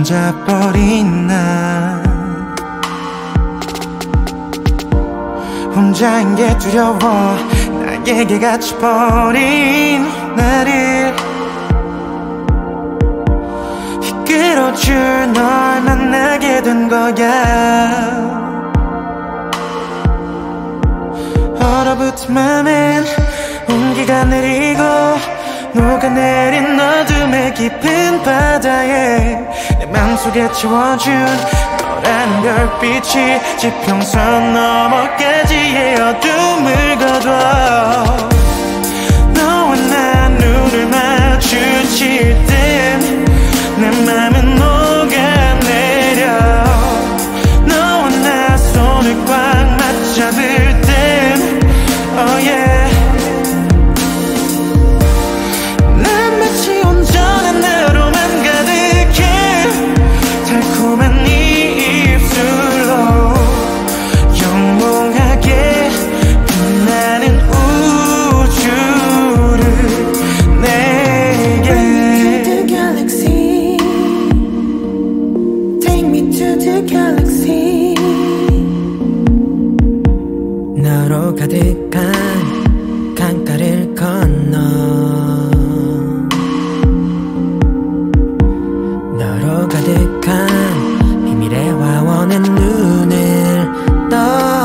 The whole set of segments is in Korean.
혼자 버린 나 혼자인 게 두려워 나에게 갇혀버린 나를 이끌어줄 널 만나게 된 거야 얼어붙은 맘엔 온기가 내리고 녹아내린 어둠의 깊은 바다에 내 맘속에 채워준 너라는 별빛이 지평선 너머까지의 어둠을 거둬 너와 나 눈을 마주칠 땐 내 맘은 녹아내려 너와 나 손을 꽉 맞잡을 땐 oh yeah 난 마치 온전한 나로만 가득해 달콤한 이 입술로 영롱하게 빛나는 우주를 내게 Take me to the galaxy 너로 가득한 강가를 건너 너로 가득한 비밀의 화원의 눈을 떠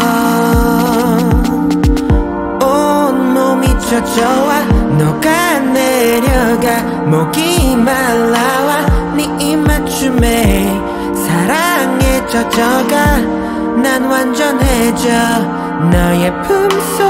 온몸이 젖어와 녹아내려가 목이 말라와 네 입맞춤에 사랑에 젖어가 난 완전해져 너의 품속